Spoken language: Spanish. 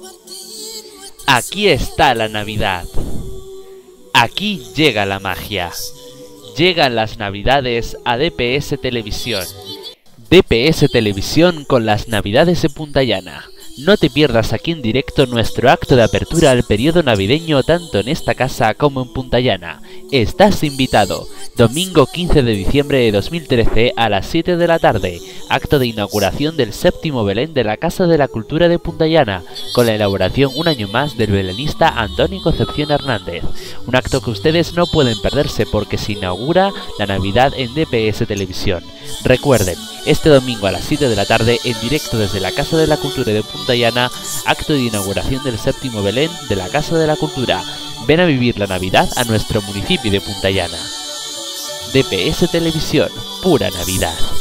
Aquí está la Navidad. Aquí llega la magia. Llegan las Navidades a DPS Televisión. DPS Televisión con las Navidades de Puntallana. No te pierdas aquí en directo nuestro acto de apertura al periodo navideño tanto en esta casa como en Puntallana. Estás invitado. Domingo 15 de diciembre de 2013 a las 7 de la tarde. Acto de inauguración del séptimo Belén de la Casa de la Cultura de Puntallana, con la elaboración un año más del belenista Antonio Concepción Hernández. Un acto que ustedes no pueden perderse porque se inaugura la Navidad en DPS Televisión. Recuerden, este domingo a las 7 de la tarde, en directo desde la Casa de la Cultura de Puntallana, acto de inauguración del séptimo Belén de la Casa de la Cultura. Ven a vivir la Navidad a nuestro municipio de Puntallana. DPS Televisión, pura Navidad.